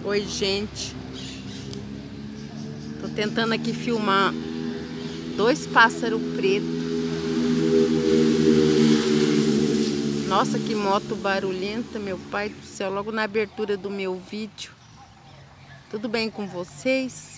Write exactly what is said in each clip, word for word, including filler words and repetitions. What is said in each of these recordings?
Oi, gente. Tô tentando aqui filmar dois pássaros pretos. Nossa, que moto barulhenta, meu pai do céu, logo na abertura do meu vídeo. Tudo bem com vocês?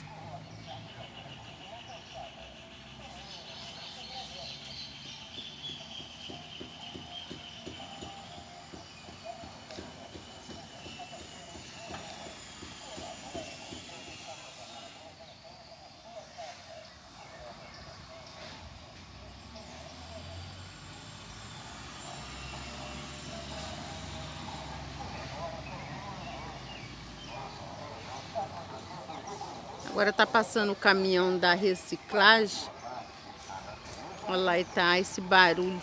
Agora tá passando o caminhão da reciclagem. Olha lá, e tá esse barulho.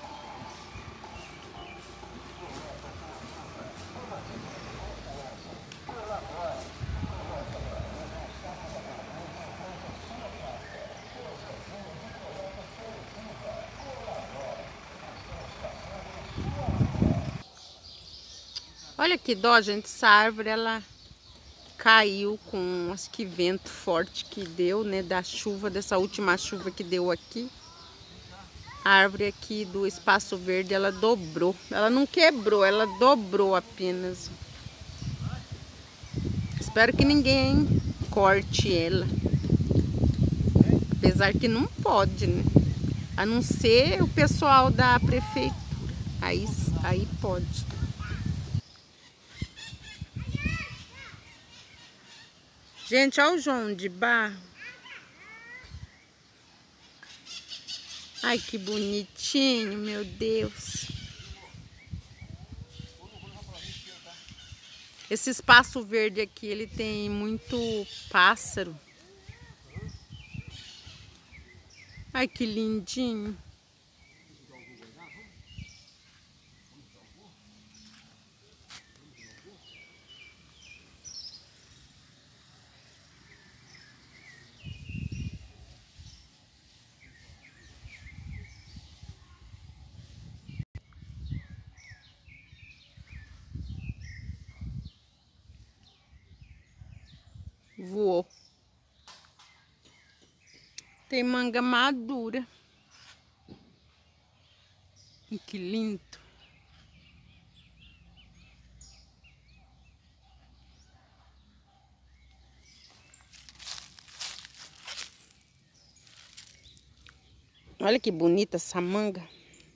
Olha que dó, gente, essa árvore, ela caiu com, acho que vento forte que deu, né, da chuva, dessa última chuva que deu aqui. A árvore aqui do Espaço Verde, ela dobrou. Ela não quebrou, ela dobrou apenas. Espero que ninguém corte ela. Apesar que não pode, né? A não ser o pessoal da prefeitura. Aí, aí pode. Gente, olha o João de Barro. Ai, que bonitinho, meu Deus. Esse Espaço Verde aqui, ele tem muito pássaro. Ai, que lindinho. Voou. Tem manga madura. Que lindo. Olha que bonita essa manga.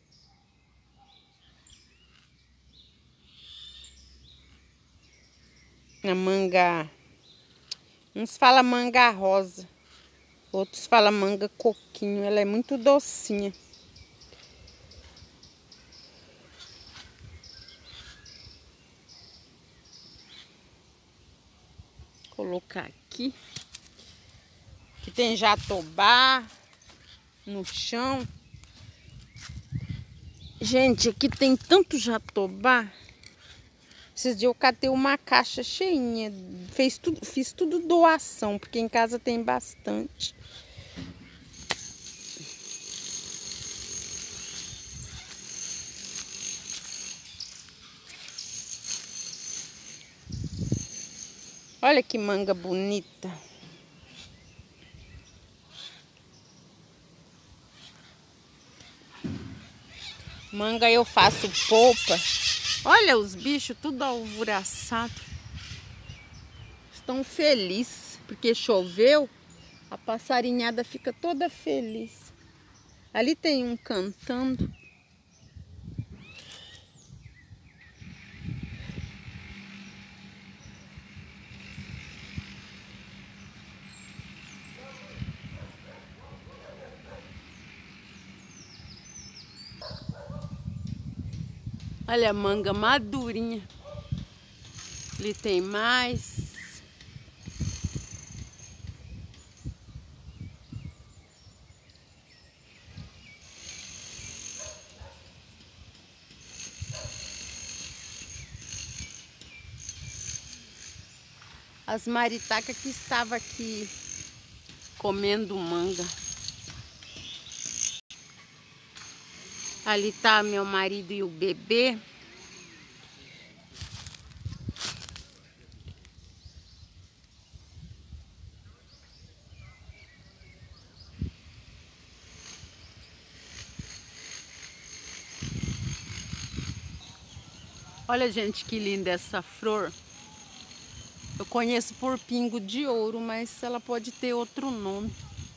A manga... Uns falam manga rosa. Outros falam manga coquinho. Ela é muito docinha. Vou colocar aqui. Aqui tem jatobá no chão. Gente, aqui tem tanto jatobá. Esses dias eu catei uma caixa cheinha. Fiz tudo, fiz tudo doação, porque em casa tem bastante. Olha que manga bonita. Manga eu faço polpa. Olha os bichos tudo alvoroçado. Estão felizes porque choveu. A passarinhada fica toda feliz. Ali tem um cantando. Olha a manga madurinha. Ali tem mais. As maritacas que estavam aqui comendo manga. Ali tá meu marido e o bebê. Olha, gente, que linda essa flor. Eu conheço por pingo de ouro, mas ela pode ter outro nome.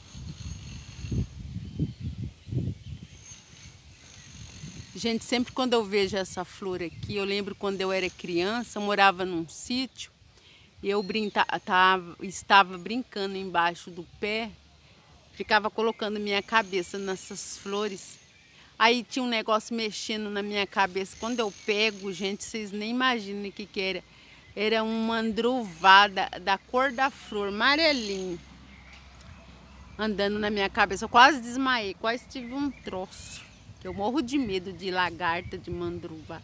Gente, sempre quando eu vejo essa flor aqui, eu lembro quando eu era criança, eu morava num sítio e eu brinca, tava, estava brincando embaixo do pé, ficava colocando minha cabeça nessas flores. Aí tinha um negócio mexendo na minha cabeça. Quando eu pego, gente, vocês nem imaginam o que que era. Era um mandruvá da, da cor da flor, amarelinho, andando na minha cabeça. Eu quase desmaiei, quase tive um troço. Eu morro de medo de lagarta, de mandruvá.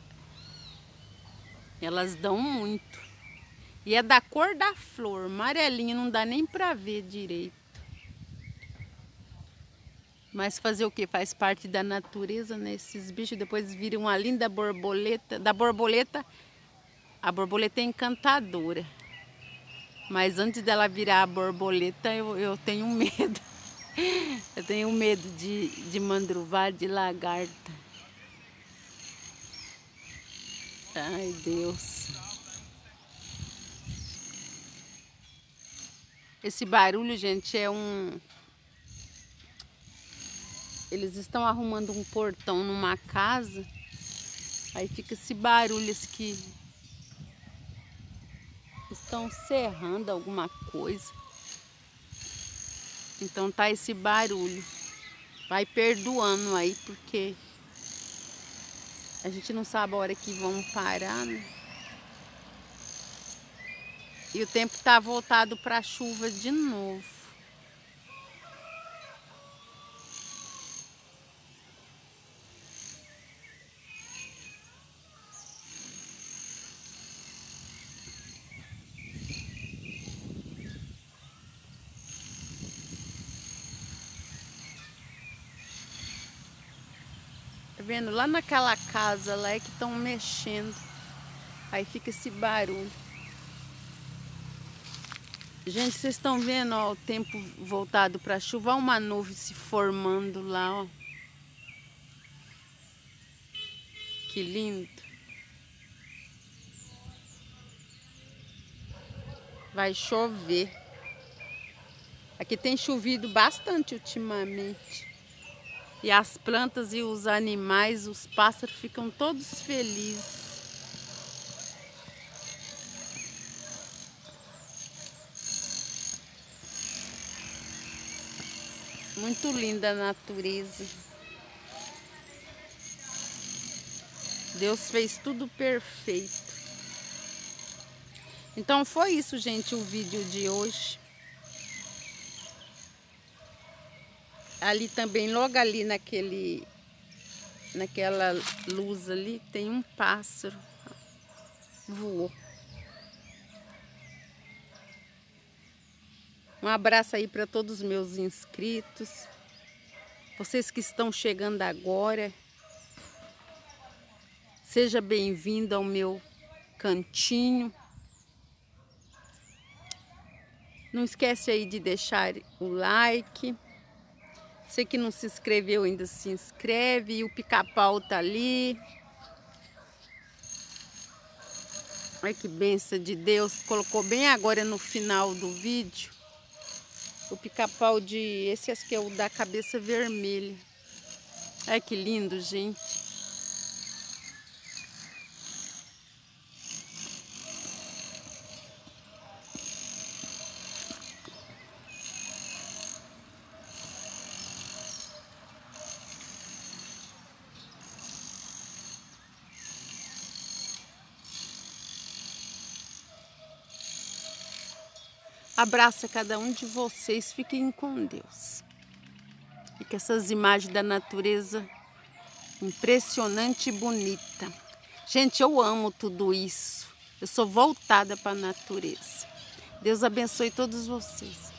Elas dão muito. E é da cor da flor, amarelinho, não dá nem pra ver direito. Mas fazer o que? Faz parte da natureza, né? Esses bichos depois viram uma linda borboleta. Da borboleta, a borboleta é encantadora. Mas antes dela virar a borboleta, eu, eu tenho medo. Eu tenho medo de, de mandruvá, de lagarta. Ai, Deus. Esse barulho, gente, é um... Eles estão arrumando um portão numa casa. Aí fica esse barulho, esse que... Estão serrando alguma coisa. Então tá esse barulho. Vai perdoando aí, porque a gente não sabe a hora que vão parar, né? E o tempo tá voltado para chuva de novo. Tá vendo? Lá naquela casa lá é que estão mexendo. Aí fica esse barulho. Gente, vocês estão vendo, ó, o tempo voltado para chuva, ó, uma nuvem se formando lá, ó. Que lindo. Vai chover. Aqui tem chovido bastante ultimamente. E as plantas e os animais, os pássaros ficam todos felizes. Muito linda a natureza. Deus fez tudo perfeito. Então foi isso, gente, o vídeo de hoje. Ali também, logo ali naquele, naquela luz ali, tem um pássaro. Voou. Um abraço aí para todos os meus inscritos. Vocês que estão chegando agora. Seja bem-vindo ao meu cantinho. Não esquece aí de deixar o like. Você que não se inscreveu ainda, se inscreve. E o pica-pau tá ali. Olha que bênção de Deus. Colocou bem agora no final do vídeo. O pica-pau de... Esse aqui é o da cabeça vermelha. Olha que lindo, gente. Abraço a cada um de vocês. Fiquem com Deus. E que essas imagens da natureza impressionante e bonita. Gente, eu amo tudo isso. Eu sou voltada para a natureza. Deus abençoe todos vocês.